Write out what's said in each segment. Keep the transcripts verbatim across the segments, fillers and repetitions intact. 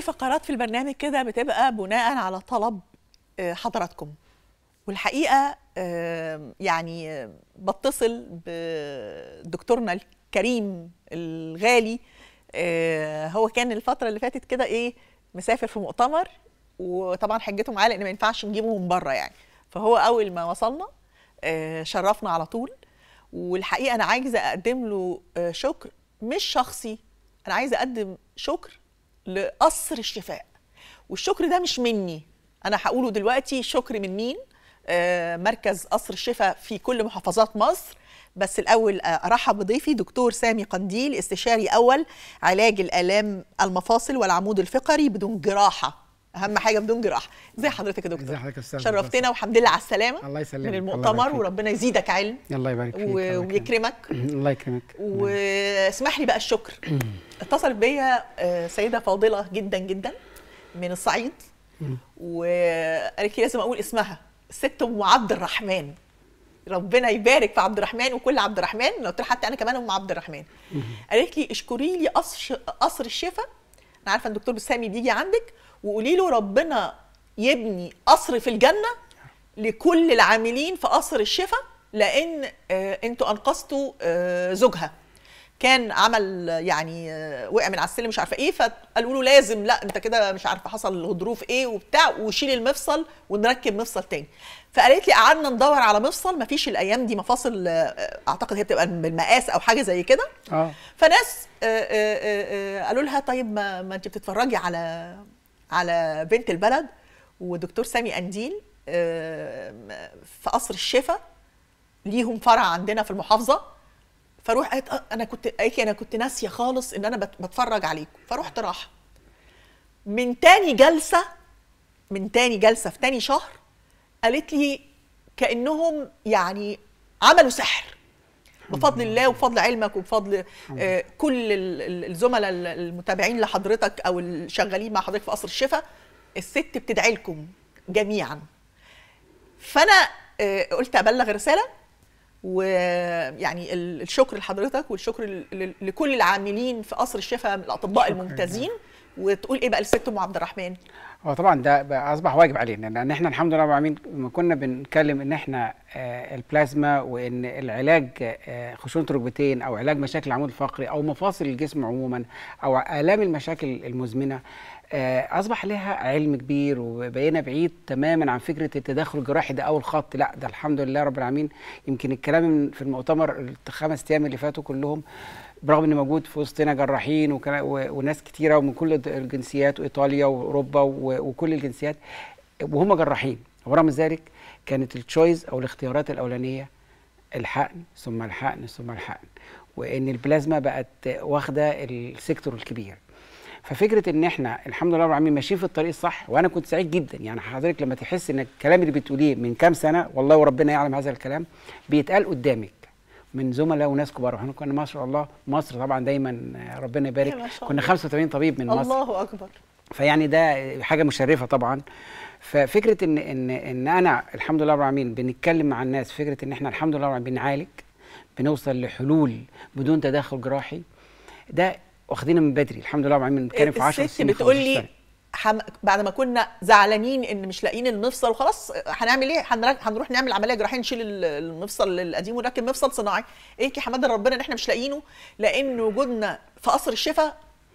فقرات في البرنامج كده بتبقى بناء على طلب حضراتكم، والحقيقة يعني بتصل بدكتورنا الكريم الغالي. هو كان الفترة اللي فاتت كده ايه مسافر في مؤتمر، وطبعا حجته معاه لان ما ينفعش نجيبه من بره يعني، فهو اول ما وصلنا شرفنا على طول. والحقيقة انا عايزة اقدم له شكر مش شخصي، انا عايزة اقدم شكر لقصر الشفاء، والشكر ده مش مني انا هقوله دلوقتي. شكر من مين؟ آه مركز قصر الشفاء في كل محافظات مصر. بس الاول ارحب بضيفي دكتور سامي قنديل، استشاري اول علاج الالام المفاصل والعمود الفقري بدون جراحه، اهم حاجه بدون جراحه. ازي حضرتك يا دكتور؟ ازي حضرتك يا استاذ؟ شرفتنا والحمد لله على السلامه. الله يسلمك من المؤتمر، وربنا يزيدك علم. الله يبارك فيك ويكرمك. الله يكرمك. واسمح لي بقى الشكر. اتصلت بيا سيده فاضله جدا جدا من الصعيد، وقالت لي لازم اقول اسمها، الست ام عبد الرحمن. ربنا يبارك في عبد الرحمن وكل عبد الرحمن، لو قلت حتى انا كمان ام عبد الرحمن. قالت لي اشكري لي قصر قصر الشفاء، انا عارفه ان الدكتور بسامي بيجي عندك، وقولي له ربنا يبني قصر في الجنه لكل العاملين في قصر الشفاء، لان آه انتوا انقذتوا آه زوجها، كان عمل يعني وقع من على السلم مش عارفه ايه، فقالوا له لازم لا انت كده مش عارفه حصل غضروف ايه وبتاع، وشيل المفصل ونركب مفصل تاني. فقالت لي قعدنا ندور على مفصل، ما فيش الايام دي مفاصل، اعتقد هي بتبقى بالمقاس او حاجه زي كده. اه فناس قالوا لها طيب ما, ما انت بتتفرجي على على بنت البلد ودكتور سامي قنديل في قصر الشفاء، ليهم فرع عندنا في المحافظه. فروح قالت انا كنت قالت لي انا كنت ناسيه خالص ان انا بتفرج عليكم، فروحت راحه. من تاني جلسه من تاني جلسه في تاني شهر قالت لي كانهم يعني عملوا سحر بفضل الله وبفضل علمك وبفضل آه كل الزملاء المتابعين لحضرتك او الشغالين مع حضرتك في قصر الشفاء. الست بتدعي لكم جميعا. فانا آه قلت ابلغ رساله، ويعني الشكر لحضرتك والشكر لكل العاملين في قصر الشفاء من الاطباء الممتازين. وتقول ايه بقى للست ام عبد الرحمن؟ هو طبعا ده بقى اصبح واجب علينا، لان احنا الحمد لله رب العالمين لما كنا بنتكلم ان احنا آه البلازما، وان العلاج آه خشونه الركبتين او علاج مشاكل العمود الفقري او مفاصل الجسم عموما او الام المشاكل المزمنه، آه اصبح لها علم كبير، وبقينا بعيد تماما عن فكره التدخل الجراحي ده اول خط. لا ده الحمد لله رب العالمين. يمكن الكلام في المؤتمر الخمس ايام اللي فاتوا كلهم، برغم ان موجود في وسطنا جراحين وناس كتيره ومن كل الجنسيات، وايطاليا واوروبا وكل الجنسيات، وهم جراحين، ورغم ذلك كانت التشويز او الاختيارات الاولانيه الحقن ثم الحقن ثم الحقن، وان البلازما بقت واخده السيكتور الكبير. ففكره ان احنا الحمد لله رب العالمين ماشيين في الطريق الصح، وانا كنت سعيد جدا. يعني حضرتك لما تحس ان الكلام اللي بتقوليه من كام سنه، والله وربنا يعلم هذا الكلام بيتقال قدامك من زملاء وناس كبار. احنا كنا ما شاء الله مصر طبعا دايما ربنا يبارك كنا خمسة وثمانين طبيب من مصر. الله اكبر. فيعني ده حاجه مشرفه طبعا. ففكره ان ان ان انا الحمد لله رب العالمين بنتكلم مع الناس فكره ان احنا الحمد لله رب العالمين بنعالج، بنوصل لحلول بدون تدخل جراحي، ده واخدينه من بدري الحمد لله رب العالمين. بنتكلم في عشر سنين. بتقول لي حم... بعد ما كنا زعلانين ان مش لاقيين المفصل وخلاص هنعمل ايه؟ هنروح نعمل عمليه جراحيه نشيل المفصل القديم ونركب مفصل صناعي. ايه يا حماده ربنا ان احنا مش لاقيينه، لان وجودنا في قصر الشفاء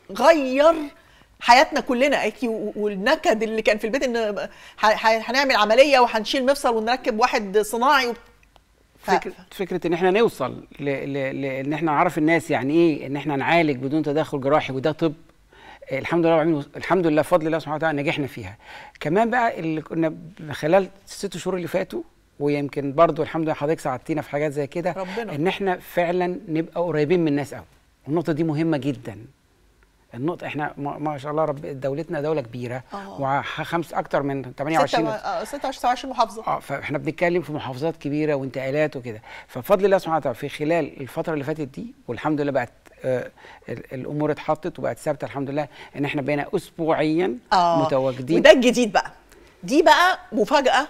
غير حياتنا كلنا. والنكد اللي كان في البيت ان هنعمل عمليه وهنشيل مفصل ونركب واحد صناعي و... فكرة, فكرة ان احنا نوصل ل... ل... ل... ان احنا نعرف الناس يعني ايه ان احنا نعالج بدون تدخل جراحي، وده طب الحمد لله الحمد لله بفضل الله سبحانه وتعالى نجحنا فيها. كمان بقى اللي كنا خلال الست شهور اللي فاتوا، ويمكن برضو الحمد لله حضرتك ساعدتينا في حاجات زي كده، ان احنا فعلا نبقى قريبين من الناس قوي. النقطه دي مهمه جدا. النقطه احنا ما شاء الله رب دولتنا دوله كبيره، وخمس اكتر من ثمانية وعشرين ستة وعشرين محافظه. اه فاحنا بنتكلم في محافظات كبيره وانتقالات وكده. فبفضل الله سبحانه وتعالى في خلال الفتره اللي فاتت دي، والحمد لله بقت آه الامور اتحطت وبقت ثابته الحمد لله، ان احنا بقينا اسبوعيا آه متواجدين. وده الجديد بقى. دي بقى مفاجاه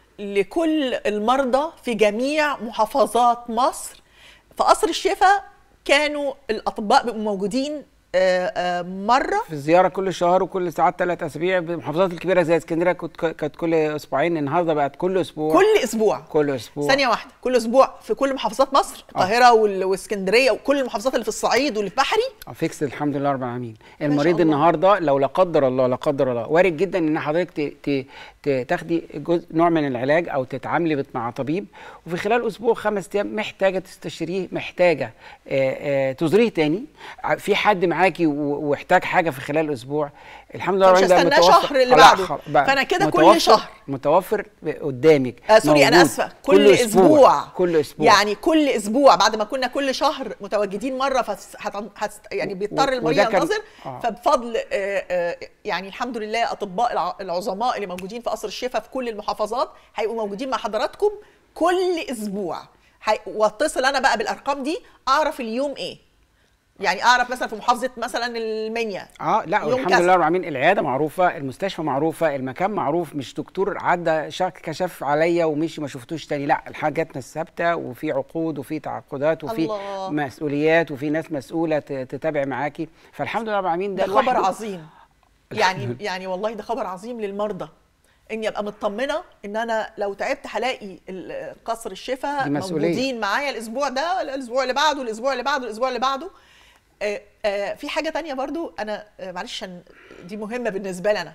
لكل المرضى في جميع محافظات مصر. في قصر الشفاء كانوا الاطباء بيبقوا موجودين مره في زياره كل شهر وكل ساعات ثلاث اسابيع. بالمحافظات الكبيره زي اسكندريه كنت كانت كل اسبوعين، النهارده بقت كل اسبوع. كل اسبوع كل اسبوع ثانيه واحده، كل اسبوع في كل محافظات مصر، القاهره واسكندريه وكل المحافظات اللي في الصعيد واللي في بحري. فيكس الحمد لله رب العالمين. المريض النهارده لو لا قدر الله لا قدر الله وارد جدا ان حضرتك تاخدي جزء نوع من العلاج او تتعاملي مع طبيب، وفي خلال اسبوع خمس ايام محتاجه تستشيريه، محتاجه تزوريه تاني، في حد معاكي واحتاج حاجه في خلال اسبوع. الحمد لله مش هستناه شهر اللي بعده، فانا كده كل شهر متوفر قدامك. آه سوري انا اسفه، كل, كل أسبوع. اسبوع كل اسبوع يعني كل اسبوع بعد ما كنا كل شهر متواجدين مره فهت... هت... يعني بيضطر المريض ينتظر. آه. فبفضل آه آه يعني الحمد لله اطباء العظماء اللي موجودين في قصر الشفا في كل المحافظات هيبقوا موجودين مع حضراتكم كل اسبوع. هي... واتصل انا بقى بالارقام دي اعرف اليوم ايه، يعني اعرف مثلا في محافظه مثلا المنيا اه لا والحمد لله رب العالمين العياده معروفه، المستشفى معروفه، المكان معروف، مش دكتور عدى شك كشف عليا ومشي ما شفتوش تاني، لا الحاجاتنا الثابته وفي عقود وفي تعاقدات وفي الله. مسؤوليات وفي ناس مسؤوله تتابع معاكي، فالحمد لله رب العالمين ده, ده خبر عظيم. يعني يعني والله ده خبر عظيم للمرضى، اني ابقى مطمنه ان انا لو تعبت هلاقي قصر الشفا موجودين معايا الاسبوع ده، الاسبوع اللي بعده، الاسبوع اللي بعده، الاسبوع اللي بعده. آه آه في حاجه تانية برضو انا آه معلش دي مهمه بالنسبه لي، انا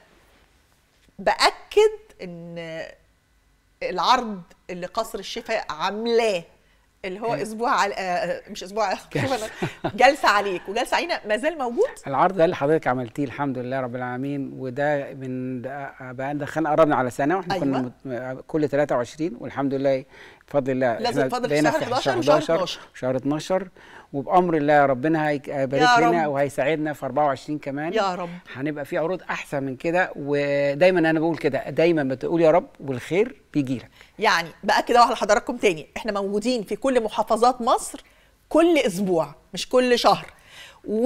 باكد ان العرض اللي قصر الشفا عاملاه اللي هو اسبوع آه مش اسبوع جلسه عليك وجلسه علينا ما زال موجود. العرض ده اللي حضرتك عملتيه الحمد لله رب العالمين، وده من بقى دخلنا قربنا على سنه واحنا أيوة. كنا كل ثلاثة وعشرين والحمد لله بفضل الله لازم فضل في شهر حداشر وشهر اتناشر شهر اتناشر، وبامر الله ربنا هيبارك لنا وهيساعدنا في أربعة وعشرين كمان يا رب، هنبقى في عروض احسن من كده. ودايما انا بقول كده، دايما بتقول يا رب والخير بيجي لك. يعني بقى كده على حضراتكم تاني، احنا موجودين في كل محافظات مصر كل اسبوع مش كل شهر، و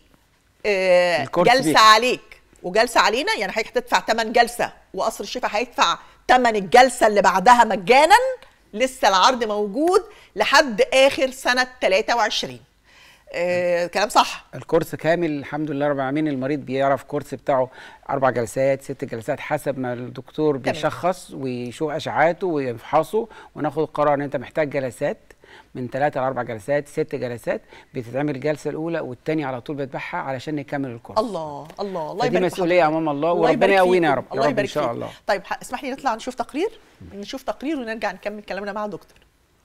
آه جلسه بيك. عليك وجلسه علينا، يعني حضرتك هتدفع ثمن جلسه وقصر الشفا هيدفع ثمن الجلسه اللي بعدها مجانا. لسه العرض موجود لحد اخر سنه ثلاثة وعشرين. آه، كلام صح. الكورس كامل الحمد لله رب العالمين، المريض بيعرف الكورس بتاعه اربع جلسات ست جلسات حسب ما الدكتور بيشخص ويشوف اشعاعاته ويفحصه، وناخد القرار ان انت محتاج جلسات من ثلاثة لأربع جلسات ست جلسات، بتتعمل الجلسه الاولى والثانيه على طول بتبعها علشان نكمل الكورس. الله الله الله يبارك فيك. دي مسؤوليه امام الله وربنا يقوينا يا رب. الله يبارك ان شاء الله. طيب اسمح لي نطلع نشوف تقرير نشوف تقرير ونرجع نكمل كلامنا مع دكتور.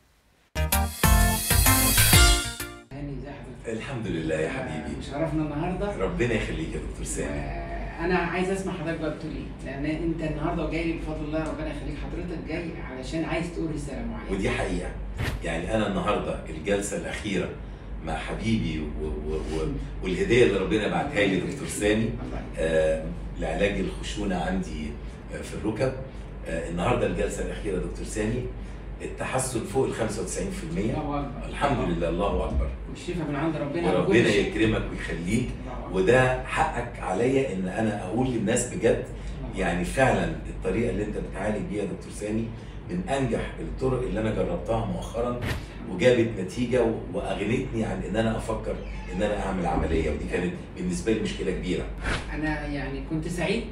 الحمد لله يا حبيبي، شرفنا النهارده. ربنا يخليك يا دكتور سامي. انا عايز اسمع حضرتك بقى بتقول ايه، لان انت النهارده جاي لي بفضل الله ربنا يخليك، حضرتك جاي علشان عايز تقول رساله معينه. ودي حقيقه، يعني انا النهارده الجلسه الاخيره مع حبيبي و و و والهديه اللي ربنا بعتها لي دكتور سامي آه لعلاج الخشونه عندي في الركب. آه النهارده الجلسه الاخيره دكتور سامي، التحسن فوق ال خمسة وتسعين بالمية. الله اكبر. الحمد لله، الله اكبر. والشفاء من عند ربنا، وربنا يكرمك ويخليك، وده حقك عليا ان انا اقول للناس بجد، يعني فعلا الطريقه اللي انت بتعالج بيها دكتور سامي من انجح الطرق اللي انا جربتها مؤخرا، وجابت نتيجه واغنتني عن ان انا افكر ان انا اعمل عمليه، ودي كانت بالنسبه لي مشكله كبيره. انا يعني كنت سعيد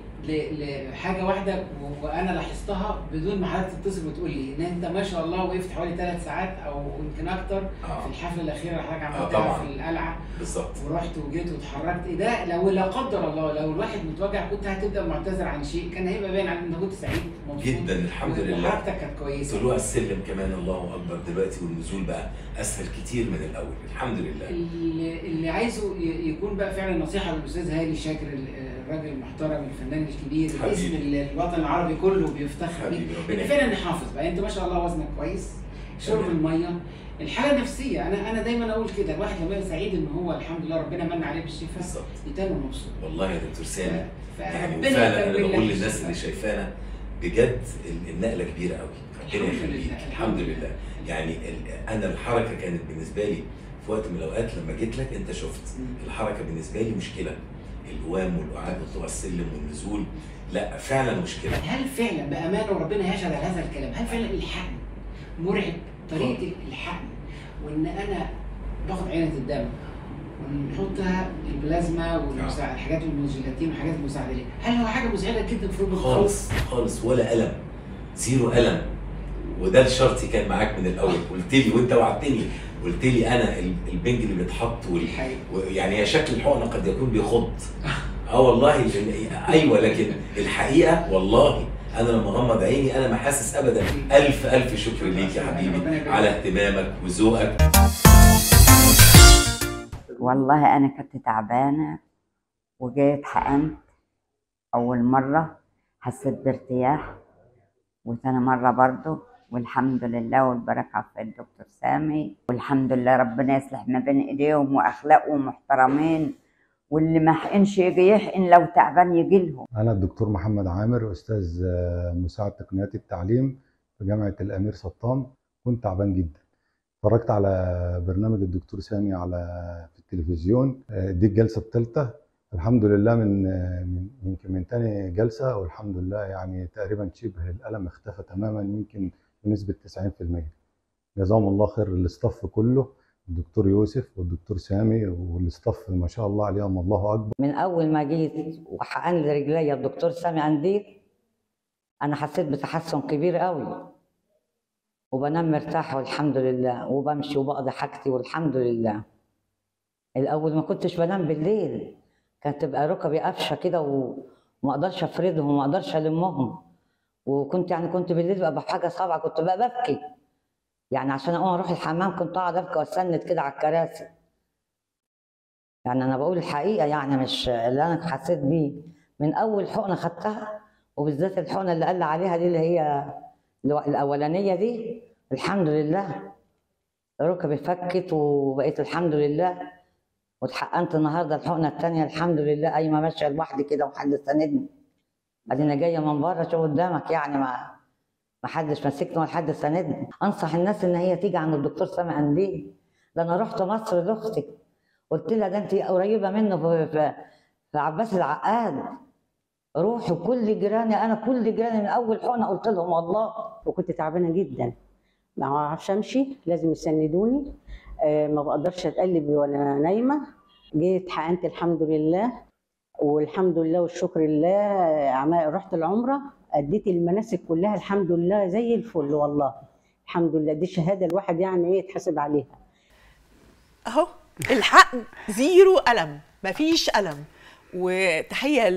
لحاجه واحده وانا لاحظتها بدون ما حضرتك تتصل وتقول لي ان انت ما شاء الله وقفت حوالي ثلاث ساعات او يمكن اكتر آه. في الحفله الاخيره اللي حضرتك عملتها آه في القلعه بالظبط، ورحت وجيت واتحركت. ده لو لا قدر الله لو الواحد متوجع كنت هتبدا معتذر عن شيء، كان هيبقى باين عليك ان انت كنت سعيد مبسوط جدا الحمد لله، وحركتك كانت كويسه. طلوع السلم كمان الله اكبر دلوقتي، والنزول بقى اسهل كتير من الاول الحمد لله. اللي, اللي عايزه يكون بقى فعلا نصيحه للاستاذ هاني شاكر، الراجل المحترم الفنان الكبير، الاسم الوطن العربي كله بيفتخر بيه، ان فعلا نحافظ بقى. انت ما شاء الله وزنك كويس، شرب الميه، الحاله النفسيه. انا انا دايما اقول كده، الواحد لما يبقى سعيد ان هو الحمد لله ربنا من عليه بالشفاء يتم مبسوط. والله يا دكتور سامي يعني فعلا انا بقول للناس اللي شايفانا بجد النقله كبيره قوي، ربنا يخليك. الحمد لله. يعني انا الحركه كانت بالنسبه لي في وقت من الاوقات لما جيت لك انت شفت الحركه بالنسبه لي مشكله، القوام والقعاد وطلوع السلم والنزول، لا فعلا مشكله. هل فعلا بامانه وربنا يشهد على هذا الكلام، هل فعلا الحقن مرعب؟ طريقه الحقن وان انا باخد عينه الدم ونحطها البلازما والحاجات والجيلاتين والحاجات المساعده ليه، هل هو حاجه مزعجه جدا في ركبه خالص خالص ولا الم، زيرو الم. وده الشرطي كان معاك من الاول، قلت لي وانت وعدتني، قلت لي انا البنج اللي بيتحط يعني هي شكل الحقنه قد يكون بيخض اه والله ايوه، لكن الحقيقه والله انا لما اغمض عيني انا ما حاسس ابدا. الف الف شكر ليك يا حبيبي على اهتمامك وذوقك. والله انا كنت تعبانه وجيت حقنت اول مره حسيت بارتياح، وثاني مره برضه، والحمد لله والبركه في الدكتور سامي، والحمد لله ربنا يصلح ما بين ايديهم واخلاقهم محترمين، واللي ما حقنش يجي يحقن، لو تعبان يجي لهم. انا الدكتور محمد عامر، استاذ مساعد تقنيات التعليم في جامعه الامير سطام. كنت تعبان جدا، اتفرجت على برنامج الدكتور سامي على في التلفزيون، دي الجلسه الثالثه الحمد لله، من من يمكن من ثاني جلسه، والحمد لله يعني تقريبا شبه الالم اختفى تماما، يمكن بنسبه تسعين في المية. جزاهم الله خير الاستاف كله، الدكتور يوسف والدكتور سامي والاستاف ما شاء الله عليهم الله اكبر. من اول ما جيت وحقن لي رجليا الدكتور سامي عندي، انا حسيت بتحسن كبير قوي، وبنام مرتاحه والحمد لله، وبمشي وبقضي حاجتي والحمد لله. الاول ما كنتش بنام بالليل، كانت تبقى ركبي قفشه كده وما اقدرش افردهم وما اقدرش المهم، وكنت يعني كنت بالليل بقى بحاجه صعبه، كنت بقى ببكي يعني عشان اقوم اروح الحمام، كنت اقعد ابكي واستند كده على الكراسي. يعني انا بقول الحقيقه، يعني مش اللي انا حسيت بيه من اول حقنه خدتها، وبالذات الحقنه اللي قال لي عليها دي اللي هي الاولانيه دي، الحمد لله ركبي فكت وبقيت الحمد لله. واتحقنت النهارده الحقنه الثانيه الحمد لله، قايمه ماشيه لوحدي كده وحد ساندني. ادينا جايه من بره شوف قدامك، يعني ما ما حدش ماسكني ولا حد ساندني. انصح الناس ان هي تيجي عند الدكتور سامي عندي. ده انا رحت مصر لاختي قلت لها ده انت قريبه منه في, في, في عباس العقاد، روحي. كل جيراني انا كل جيراني من اول حقنه قلت لهم والله. وكنت تعبانه جدا، ما بعرفش امشي، لازم يسندوني، أه ما بقدرش اتقلب وانا نايمه. جيت حقنت الحمد لله والحمد لله والشكر لله. رحت العمره، اديت المناسك كلها الحمد لله زي الفل والله، الحمد لله. دي شهاده الواحد يعني ايه يتحاسب عليها. اهو الحقن زيرو الم، مفيش الم. وتحيه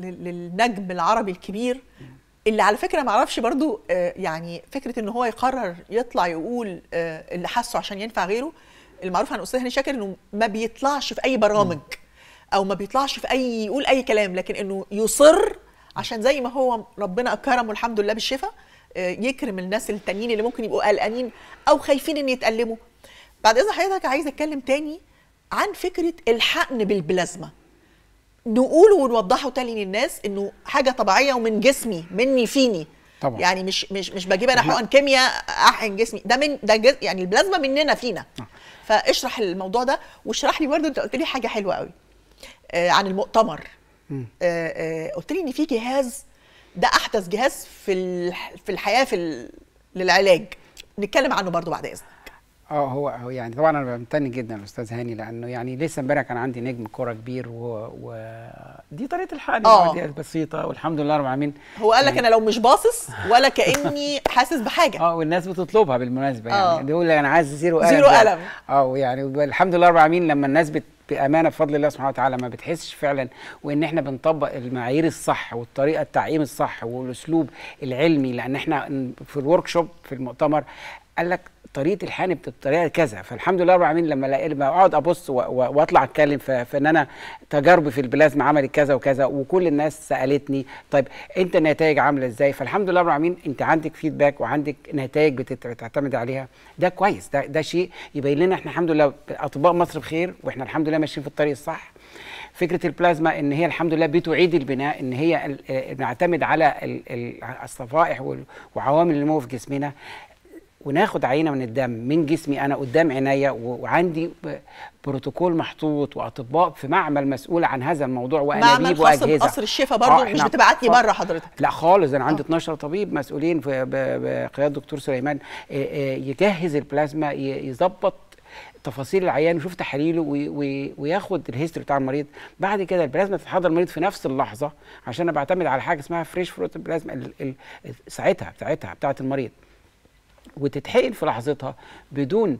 للنجم العربي الكبير اللي على فكره ما اعرفش برضو يعني فكره ان هو يقرر يطلع يقول اللي حاسه عشان ينفع غيره. المعروف عن استاذ هاني شاكر انه ما بيطلعش في اي برامج او ما بيطلعش في اي يقول اي كلام، لكن انه يصر عشان زي ما هو ربنا اكرمه الحمد لله بالشفاء يكرم الناس التانيين اللي ممكن يبقوا قلقانين او خايفين ان يتألموا. بعد اذن حضرتك عايزه اتكلم تاني عن فكره الحقن بالبلازما، نقوله ونوضحه تاني للناس انه حاجه طبيعيه ومن جسمي، مني فيني طبعا. يعني مش مش مش بجيب انا حقن كيمياء احقن جسمي، ده من ده يعني البلازما مننا فينا. فاشرح الموضوع ده، واشرح لي برضه انت قلت لي حاجه حلوه قوي آه عن المؤتمر. آه آه قلت لي ان في جهاز، ده احدث جهاز في في الحياه في للعلاج، نتكلم عنه برضه بعد اذنك. اه هو هو يعني طبعا انا بمتن جدا للاستاذ هاني، لانه يعني لسه امبارح كان عندي نجم كوره كبير و, و... دي طريقه الحقن دي بسيطه والحمد لله رب العالمين. هو قال لك يعني انا لو مش باصص ولا كاني حاسس بحاجه. اه والناس بتطلبها بالمناسبه، يعني بيقول لي انا عايز زيرو الم. زيرو الم اه يعني الحمد لله رب العالمين لما الناس بت بامانه بفضل الله سبحانه وتعالى ما بتحسش فعلا، وان احنا بنطبق المعايير الصح والطريقه التعقيم الصح والاسلوب العلمي. لان احنا في الورك شوب في المؤتمر قال لك طريقه الحقن بالطريقه كذا، فالحمد لله رب العالمين لما لما اقعد ابص واطلع اتكلم في ان انا تجاربي في البلازما عملت كذا وكذا، وكل الناس سالتني طيب انت النتائج عامله ازاي؟ فالحمد لله رب العالمين انت عندك فيدباك وعندك نتائج بتعتمد عليها، ده كويس، ده ده شيء يبين لنا احنا الحمد لله اطباء مصر بخير، واحنا الحمد لله ماشيين في الطريق الصح. فكره البلازما ان هي الحمد لله بتعيد البناء، ان هي نعتمد على الصفائح وعوامل النمو في جسمنا، وناخد عينه من الدم من جسمي انا قدام عينيا، وعندي بروتوكول محطوط واطباء في معمل مسؤول عن هذا الموضوع وانابيب واجهزه. معمل خاص بقصر الشفا برضه، مش بتبعت لي بره حضرتك؟ لا خالص، انا عندي اتناشر طبيب مسؤولين بقياده دكتور سليمان يجهز البلازما، يظبط تفاصيل العيان ويشوف تحاليله وياخد الهيستوري بتاع المريض. بعد كده البلازما تتحضر المريض في نفس اللحظه، عشان انا بعتمد على حاجه اسمها فريش فروت بلازما ساعتها بتاعتها بتاعه المريض، وتتحقن في لحظتها بدون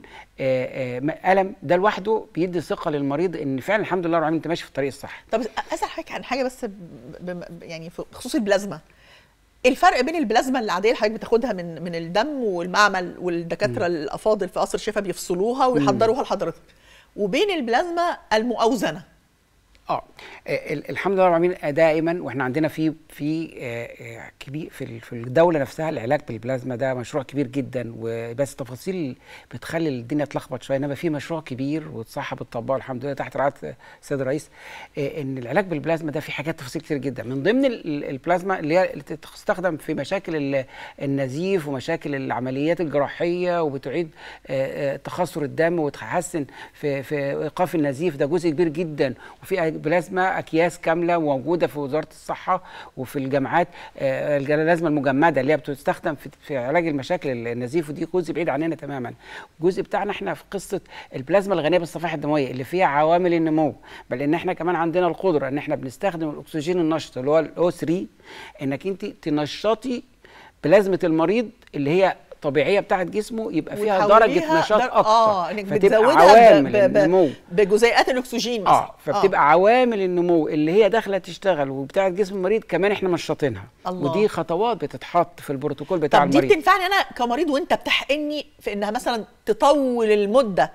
ألم. ده لوحده بيدي ثقه للمريض ان فعلا الحمد لله رب العالمين انت ماشي في الطريق الصح. طب اسال حضرتك عن حاجه بس يعني بخصوص البلازما، الفرق بين البلازما العاديه اللي حضرتك بتاخدها من من الدم والمعمل والدكاتره الافاضل في قصر الشفا بيفصلوها ويحضروها لحضرتك، وبين البلازما المؤوزنه؟ اه الحمد لله رب العالمين دائما واحنا عندنا في في كبير في في الدوله نفسها العلاج بالبلازما ده مشروع كبير جدا، وبس تفاصيل بتخلي الدنيا تلخبط شويه، انما في مشروع كبير والصحه بتطبقه الحمد لله تحت رعايه السيد الرئيس. ان العلاج بالبلازما ده في حاجات تفاصيل كتير جدا، من ضمن البلازما اللي هي تستخدم في مشاكل النزيف ومشاكل العمليات الجراحيه، وبتعيد تخثر الدم وتحسن في في ايقاف النزيف، ده جزء كبير جدا. وفي بلازما اكياس كامله موجوده في وزاره الصحه وفي الجامعات، البلازما المجمده اللي هي بتستخدم في, في علاج المشاكل النزيف، ودي جزء بعيد عننا تماما. الجزء بتاعنا احنا في قصه البلازما الغنيه بالصفائح الدمويه اللي فيها عوامل النمو، بل ان احنا كمان عندنا القدره ان احنا بنستخدم الاكسجين النشط اللي هو الاو ثلاثة، انك انت تنشطي بلازمه المريض اللي هي طبيعيه بتاعه جسمه، يبقى فيها درجه نشاط در... اكتر، اه انك فتبقى بتزودها عوامل ب... ب... النمو بجزيئات الاكسجين مثلا. اه فبتبقى آه. عوامل النمو اللي هي داخله تشتغل وبتاعه جسم المريض كمان احنا منشطينها، ودي خطوات بتتحط في البروتوكول بتاع طب المريض. دي بتنفعني انا كمريض وانت بتحقني في انها مثلا تطول المده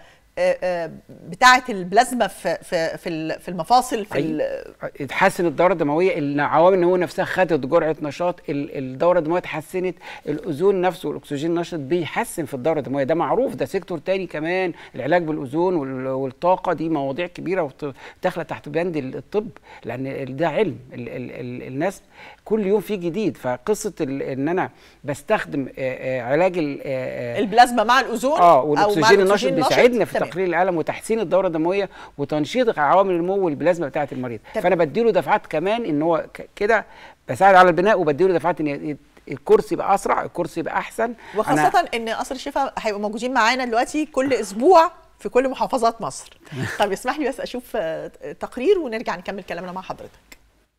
بتاعه البلازما في في في المفاصل، في تحسن الدوره الدمويه، العوامل النمو نفسها خدت جرعه نشاط، الدوره الدمويه اتحسنت، الاوزون نفسه والاكسجين النشط بيحسن في الدوره الدمويه، ده معروف، ده سيكتور تاني كمان. العلاج بالاوزون والطاقه دي مواضيع كبيره وداخله تحت بند الطب، لان ده علم. ال ال ال الناس كل يوم في جديد، فقصه ان انا بستخدم علاج البلازما مع الاوزون اه والاكسجين النشط بيساعدنا في تقليل الالم وتحسين الدوره الدمويه وتنشيط عوامل النمو والبلازما بتاعه المريض. طب. فانا بديله دفعات كمان ان هو كده بساعد على البناء، وبديله دفعات ان الكورس يبقى اسرع، الكورس يبقى احسن، وخاصه ان قصر الشفا هيبقوا موجودين معانا دلوقتي كل اسبوع في كل محافظات مصر. طب اسمح لي بس اشوف تقرير ونرجع نكمل كلامنا مع حضرتك.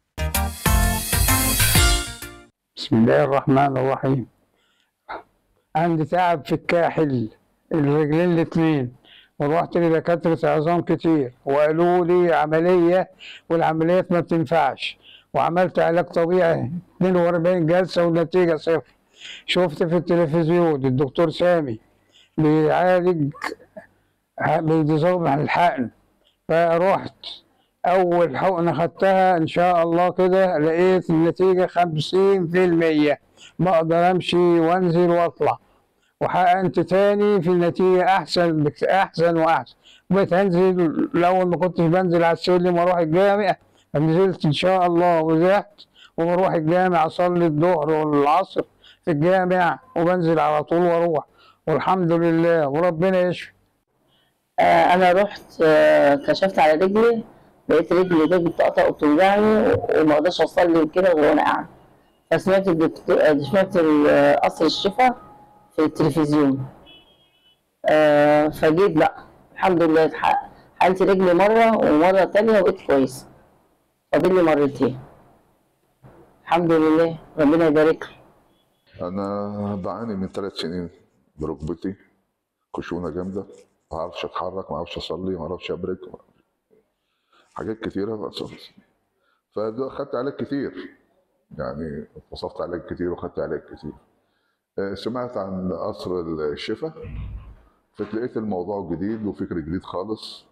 بسم الله الرحمن الرحيم. عندي تعب في الكاحل الرجلين الاثنين، ورحت لدكاتره عظام كتير وقالوا لي عمليه، والعمليات ما بتنفعش، وعملت علاج طبيعي اثنين وأربعين جلسه والنتيجه صفر. شفت في التلفزيون الدكتور سامي بيعالج بنظام الحقن، فرحت اول حقنه خدتها ان شاء الله كده لقيت النتيجه خمسين في المية، بقدر امشي وانزل واطلع. وحقنت تاني في النتيجه احسن احسن واحسن، بقيت انزل. الاول ما كنتش بنزل على السلم واروح الجامع، نزلت ان شاء الله ورجعت، وبروح الجامع اصلي الظهر والعصر في الجامع، وبنزل على طول واروح، والحمد لله وربنا يشفي. آه انا رحت آه كشفت على رجلي، لقيت رجلي دي بتقطع وبتوجعني وما اقدرش اصلي كده وانا قاعد، فسمعت الدكتور سمعت قصر الشفا في التلفزيون. آه فجيت بقى الحمد لله حقنت رجلي مره ومره تانية وبقيت كويسه، فاضل لي مرتين الحمد لله ربنا يبارك لي. انا بعاني من ثلاث سنين بركبتي، خشونه جامده، ما اعرفش اتحرك، ما اعرفش اصلي، ما اعرفش ابرك، حاجات كتيره. فاخدت علاج كتير، يعني وصفت علاج كتير وخدت علاج كتير. سمعت عن قصر الشفا، فتلاقيت الموضوع جديد وفكر جديد خالص.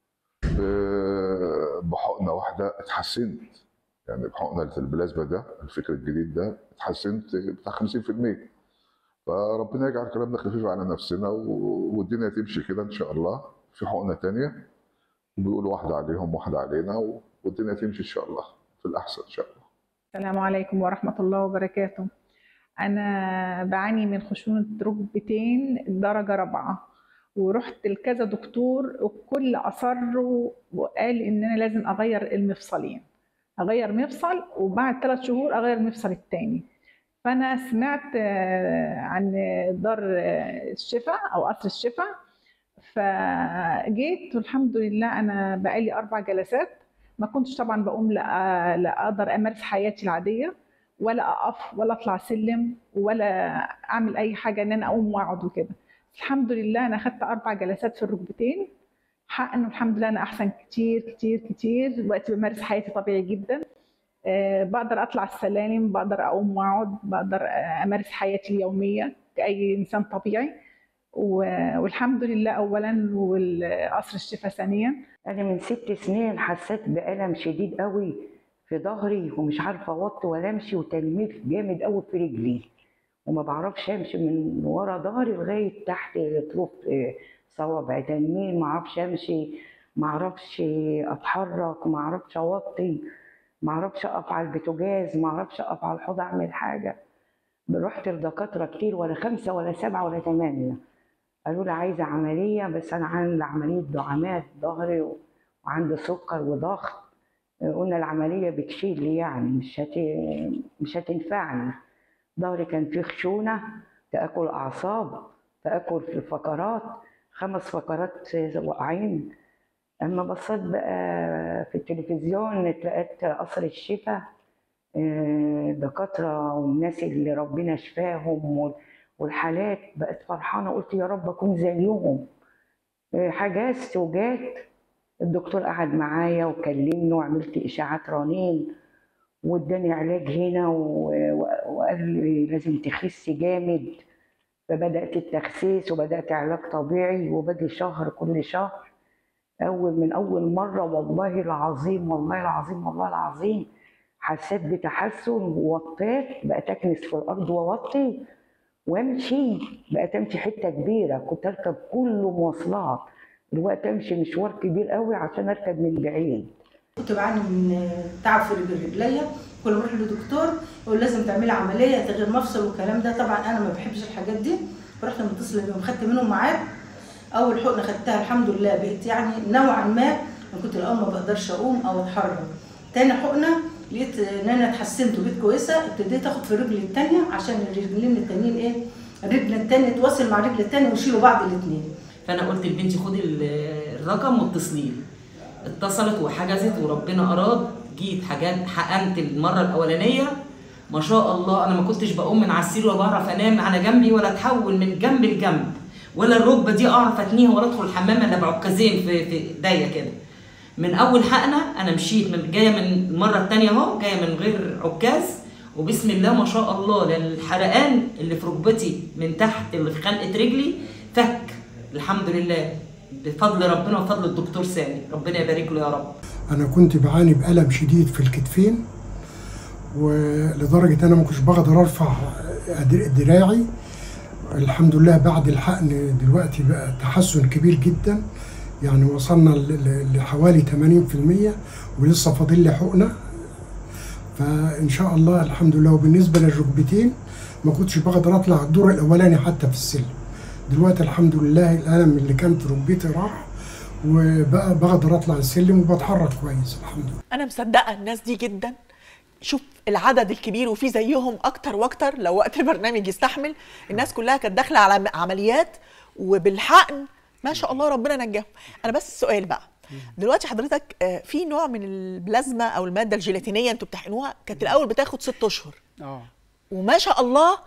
بحقنه واحده اتحسنت، يعني بحقنه البلازما ده الفكر الجديد ده اتحسنت بتاع خمسين في المية. فربنا يجعل كلامنا خفيف على نفسنا والدنيا تمشي كده ان شاء الله. في حقنه ثانيه بيقولوا واحده عليهم واحده علينا، والدنيا تمشي ان شاء الله في الاحسن ان شاء الله. السلام عليكم ورحمه الله وبركاته. أنا بعاني من خشونة ركبتين درجة رابعة، ورحت لكذا دكتور وكل أصر وقال إن أنا لازم أغير المفصلين، أغير مفصل وبعد ثلاث شهور أغير المفصل التاني. فأنا سمعت عن دار الشفا أو قصر الشفا، فجيت والحمد لله انا بقالي اربع جلسات. ما كنتش طبعا بقوم لا, لا اقدر امارس حياتي العاديه، ولا اقف ولا اطلع سلم ولا اعمل اي حاجه ان انا اقوم واقعد وكده. الحمد لله انا اخدت اربع جلسات في الركبتين، حق انه الحمد لله انا احسن كتير كتير كتير. دلوقتي بمارس حياتي طبيعي جدا، أه بقدر اطلع السلالم، بقدر اقوم واقعد، بقدر امارس حياتي اليوميه كاي انسان طبيعي، والحمد لله اولا والقصر الشفا ثانيا. انا من ست سنين حسيت بالم شديد قوي في ظهري ومش عارفه اوطي ولا امشي، وتنميل جامد قوي في رجلي، وما بعرفش امشي من ورا ظهري لغايه تحت طرف صوابعي، تنميل، ما اعرفش امشي، ما اعرفش اتحرك، ما اعرفش اوطي، ما اعرفش اقف على البوتاجاز، ما اعرفش اقف على الحوض اعمل حاجه. رحت لدكاتره كتير، ولا خمسه ولا سبعه ولا ثمانيه، قالوا لي عايزه عمليه، بس انا عندي عمليه دعامات ظهري وعندي سكر وضغط. قلنا العمليه بتشيل لي يعني مش هت... مش هتنفعني. ظهري كان فيه خشونه، تاكل اعصاب، تاكل في الفقرات، خمس فقرات واقعين. اما بصيت بقى في التلفزيون لقيت قصر الشفا، دكاتره والناس اللي ربنا شفاهم والحالات، بقت فرحانه، قلت يا رب اكون زيهم. حجزت وجات الدكتور قعد معايا وكلمني، وعملت اشاعات رنين، واداني علاج هنا وقال لي لازم تخسي جامد. فبدات التخسيس وبدات علاج طبيعي، وباجي شهر كل شهر. اول من اول مره والله العظيم والله العظيم والله العظيم حسيت بتحسن، ووطيت، بقيت اكنس في الارض واوطي وامشي، بقيت امشي حته كبيره. كنت اركب كله مواصلات، دلوقتي امشي مشوار كبير قوي عشان اركب من بعيد. كنت بعاني من تعب في رجليا، كل ما اروح لدكتور يقول لازم تعملي عمليه تغيير مفصل والكلام ده. طبعا انا ما بحبش الحاجات دي، فرحت متصله بيهم، خدت منهم ميعاد. اول حقنه خدتها الحمد لله بقيت يعني نوعا ما، انا كنت الاول ما بقدرش اقوم او اتحرك. تاني حقنه لقيت ان انا اتحسنت وبقيت كويسه، ابتديت اخد في الرجل الثانيه عشان الرجلين التانيين ايه، الرجل الثانيه تواصل مع الرجل الثانيه ويشيلوا بعض الاثنين. فانا قلت لبنتي خدي الرقم واتصلي لي. اتصلت وحجزت وربنا اراد، جيت حاجات حقنت المره الاولانيه ما شاء الله. انا ما كنتش بقوم من على السرير ولا بعرف انام على جنبي ولا اتحول من جنب لجنب، ولا الركبه دي اعرف اتنيها ولا ادخل الحمام الا بعكازين في في ايديا كده. من اول حقنه انا مشيت من جايه من المره الثانيه اهو، جايه من غير عكاز، وبسم الله ما شاء الله، لان الحرقان اللي في ركبتي من تحت اللي في خنقه رجلي فك الحمد لله بفضل ربنا وفضل الدكتور سامي، ربنا يبارك له يا رب. انا كنت بعاني بألم شديد في الكتفين، ولدرجه انا ما كنتش بقدر ارفع دراعي. الحمد لله بعد الحقن دلوقتي بقى تحسن كبير جدا، يعني وصلنا لحوالي ثمانين بالمئة، ولسه فاضل لي حقنه. فان شاء الله الحمد لله. وبالنسبه للركبتين ما كنتش بقدر اطلع الدور الاولاني حتى في السلم، دلوقتي الحمد لله الالم اللي كان في ركبتي راح، وبقى بقدر اطلع السلم وبتحرك كويس الحمد لله. انا مصدقه الناس دي جدا. شوف العدد الكبير وفي زيهم اكتر واكتر، لو وقت البرنامج يستحمل. الناس كلها كانت داخله على عمليات وبالحقن ما شاء الله ربنا نجاهم. انا بس السؤال بقى دلوقتي حضرتك، في نوع من البلازما او الماده الجيلاتينيه انتوا بتحقنوها كانت الاول بتاخد ست اشهر، اه وما شاء الله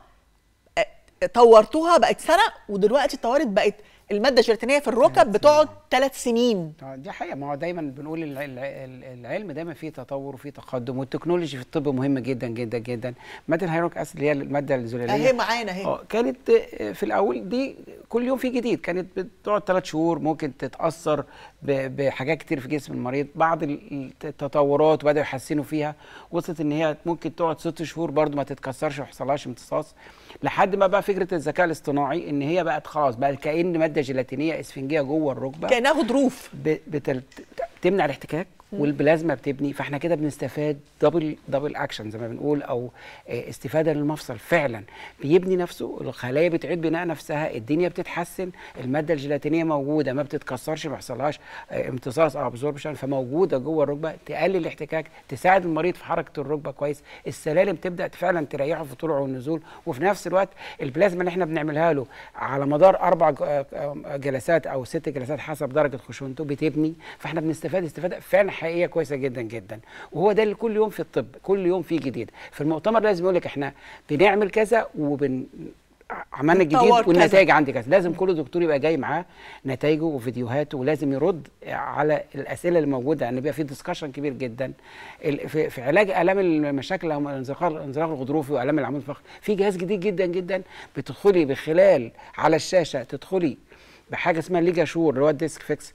طورتوها بقت سنه، ودلوقتي اتطورت بقت الماده الجيلاتينيه في الركب بتقعد ثلاث سنين. اه دي حقيقه. ما هو دايما بنقول العلم دايما فيه تطور وفيه تقدم، والتكنولوجي في الطب مهمه جدا جدا جدا. ماده الهيرونيك اسيد اللي هي الماده الزلاليه اهي معانا اهي، اه كانت في الاول دي كل يوم في جديد، كانت بتقعد ثلاث شهور، ممكن تتاثر بحاجات كتير في جسم المريض. بعض التطورات بداوا يحسنوا فيها، وصلت ان هي ممكن تقعد ست شهور برضو ما تتكسرش وما يحصلهاش امتصاص، لحد ما بقى فكره الذكاء الاصطناعي ان هي بقت خلاص بقى كأن ماده جيلاتينيه اسفنجيه جوه الركبه، كانها غضروف بتمنع الاحتكاك والبلازما بتبني، فاحنا كده بنستفاد دبل دبل اكشن زي ما بنقول، او استفاده للمفصل فعلا بيبني نفسه، الخلايا بتعيد بناء نفسها، الدنيا بتتحسن، الماده الجيلاتينيه موجوده ما بتتكسرش، ما بيحصلهاش امتصاص او ابزوربشن، فموجوده جوه الركبه تقلل الاحتكاك، تساعد المريض في حركه الركبه كويس، السلالم تبدا فعلا تريحه في الطلوع والنزول، وفي نفس الوقت البلازما اللي احنا بنعملها له على مدار اربع جلسات او ست جلسات حسب درجه خشونته بتبني، فاحنا بنستفاد استفاده فعلا حقيقيه كويسه جدا جدا. وهو ده اللي كل يوم في الطب، كل يوم في جديد. في المؤتمر لازم يقول لك احنا بنعمل كذا وبن عملنا الجديد والنتائج عندي كذا، لازم كل دكتور يبقى جاي معاه نتائجه وفيديوهاته، ولازم يرد على الاسئله اللي موجوده، يعني بيبقى في ديسكشن كبير جدا. في, في علاج الام المشاكل او الانزلاق الانزلاق الغضروفي والام العمود الفقري في جهاز جديد جدا جدا، بتدخلي بخلال على الشاشه تدخلي بحاجه اسمها ليجا شور اللي هو الديسك فيكس،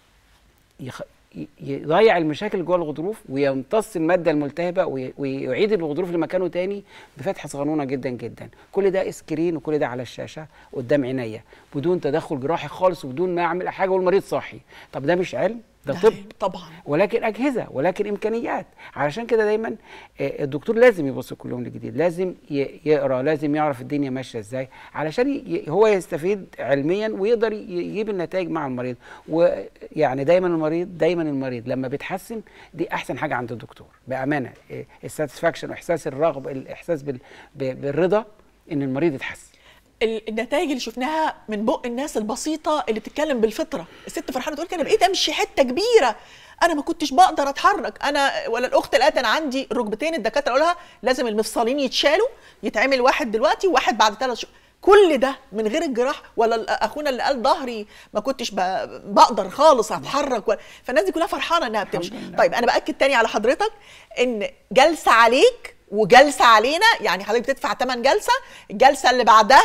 يخ... يضيع المشاكل جوه الغضروف ويمتص الماده الملتهبه ويعيد الغضروف لمكانه تاني بفتحه صغنونه جدا جدا. كل ده سكرين وكل ده على الشاشه قدام عينيا بدون تدخل جراحي خالص وبدون ما اعمل حاجه والمريض صاحي. طب ده مش علم، ده طب طبعا، ولكن اجهزه ولكن امكانيات. علشان كده دايما الدكتور لازم يبص كل يوم لجديد، لازم يقرا، لازم يعرف الدنيا ماشيه ازاي علشان هو يستفيد علميا ويقدر يجيب النتائج مع المريض. ويعني دايما المريض دايما المريض لما بيتحسن دي احسن حاجه عند الدكتور بامانه، الساتسفاكشن واحساس الرغبه، الاحساس بالرضا ان المريض يتحسن. النتائج اللي شفناها من بق الناس البسيطه اللي بتتكلم بالفطره، الست فرحانه تقول انا بقيت امشي حته كبيره، انا ما كنتش بقدر اتحرك، انا ولا الاخت اللي قالت انا عندي ركبتين الدكاتره قالوا لها لازم المفصلين يتشالوا، يتعمل واحد دلوقتي وواحد بعد ثلاث شهور، كل ده من غير الجراح. ولا اخونا اللي قال ظهري ما كنتش بقدر خالص اتحرك و... فالناس دي كلها فرحانه انها بتمشي. طيب انا باكد تاني على حضرتك ان جلسه عليك وجلسه علينا، يعني حضرتك بتدفع ثمن جلسه، الجلسه اللي بعدها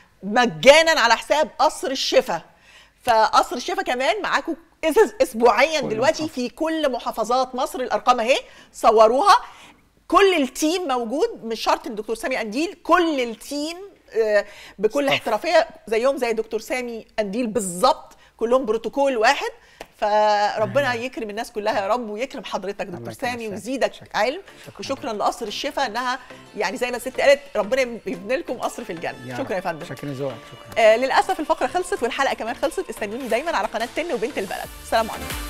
مجانا على حساب قصر الشفا. فقصر الشفا كمان معاكم اسبوعيا دلوقتي في كل محافظات مصر، الارقام اهي صوروها، كل التيم موجود، مش شرط الدكتور سامي قنديل، كل التيم بكل احترافيه زيهم زي دكتور سامي قنديل بالظبط، كلهم بروتوكول واحد. فربنا يكرم الناس كلها يا رب، ويكرم حضرتك دكتور سامي ويزيدك علم. وشكرا لقصر الشفا انها يعني زي ما الست قالت ربنا يبني لكم قصر في الجنه. شكرا يا فندم. شكرا ذوقك. شكرا. آه للاسف الفقره خلصت والحلقه كمان خلصت، استنوني دايما على قناه تن وبنت البلد. السلام عليكم.